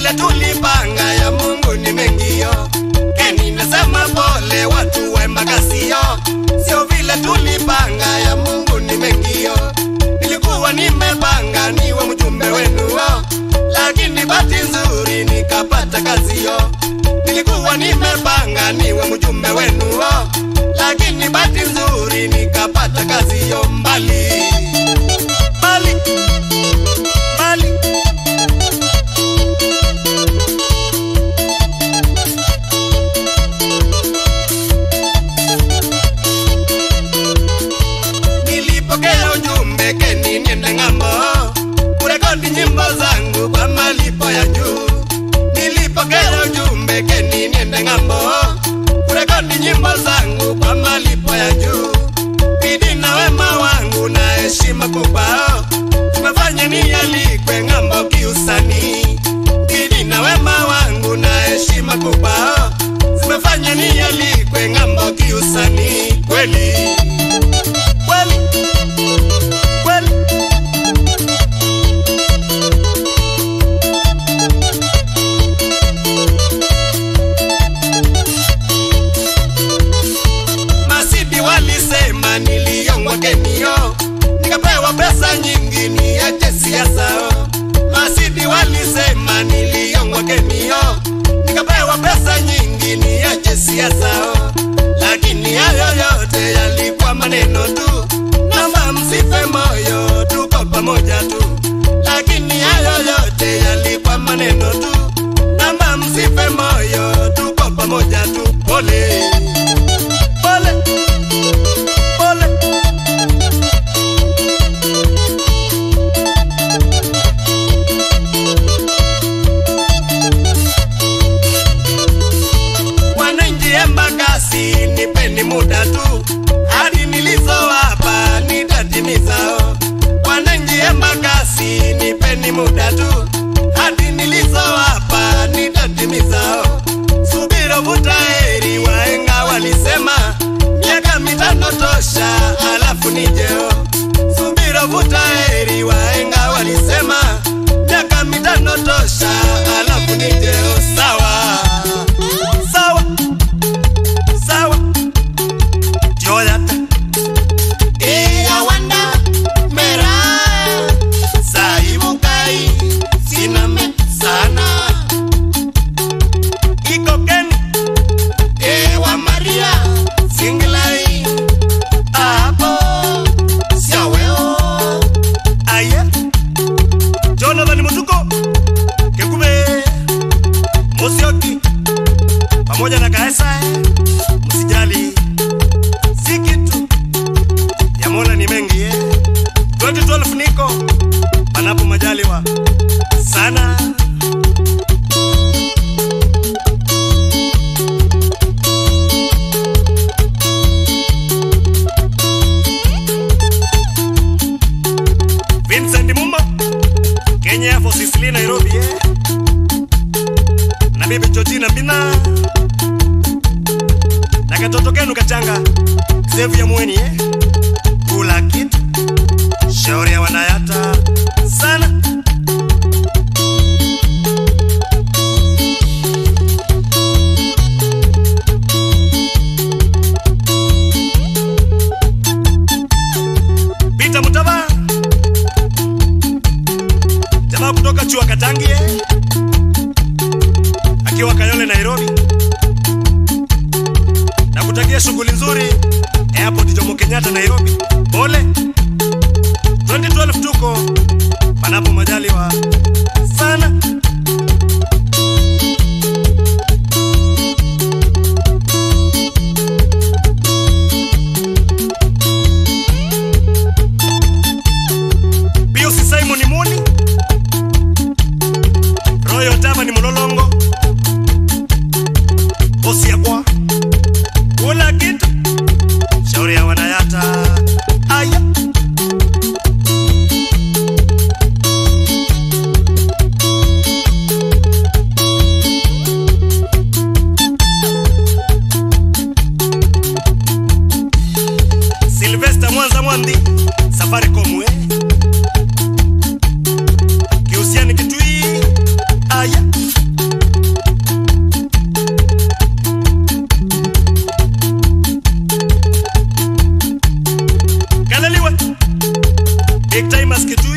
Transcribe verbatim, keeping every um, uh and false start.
vile tulipanga ya Mungu ni mengio. Keni nasema pole watu wema kasio. Sio vile tulipanga ya Mungu ni mengio. Nilikuwa nimepanga niwe mjumbe wenu, lakini bahati nzuri nikapata kazi yo. Nilikuwa nimepanga niwe mjumbe wenu, lakini bahati nzuri nikapata kazi yo. Mbali mbali mbali nilipokea ujumbe Keni niende ng'ambo kurekodi nyimbo zangu kwa malipo ya juu. Nilipokea ujumbe Keni niende ng'ambo kurekodi nyimbo zangu kwa malipo ya juu. Bidii na wema wangu na heshima kubwa tumefanya nialikwe ng'ambo kiusanii. Bidii na wema wangu na heshima kubwa tumefanya nialikwe ng'ambo kiusanii. Kweli kweli kweli Masidi walisema niliyongwa Kenio, nikapewa pesa nyingi niache siasa. Masidi walisema niliyongwa Kenio, nikapewa pesa nyingi niache siasa. Lakini hayo yote yalikuwa maneno tu, naomba msife moyo, tuko pamoja tu. Lakini hayo yote yalikuwa maneno tu, naomba msife moyo, tuko pamoja tu. Pole pole pole wananchi Embakasi, nipeni muda tu, hadi nilizowapa nitatimiza. Wananchi Embakasi, nipeni muda tu, hadi nilizowapa nitatimiza. Subira vuta heri, wahenga walisema miaka mitano tosha alafu nijeo. Subira vuta heri, wahenga walisema miaka mitano tosha alafu nijeo. Sawa sawa sawa joyata iya wanda mera saibu kai siname sana iko Keni ewa Maria singlai apo siaweo aye Jonathan Mutuko Kekube Mosioki pamoja na Kaesa. Msijali si kitu ya Mola ni mengi eh. twenty twelve niko panapo majaliwa sana. Vincent Mumba Kenya for Sicily Nairobi eh. Na bibi Georgina Bina na katoto kenu kachanga Xavier ya Mweni eh. Kula kitu shauri ya wanayata sana. Peter Mutava jamaa kutoka Chua Katangi eh. Akiwa Kayole Nairobi, na kutakia shughuli nzuri Airport Jomo Kenyatta Nairobi. Pole twenty twelve tuko panapo majaliwa sana. Pius Simon Muni Royo Tama ni Mulolongo Osia kwa kula kitu shauri ya wanayata aya. Sylvester Mwanza Mwandi Safari Komwe Kiusiani Kitui aya. Big Time Masketu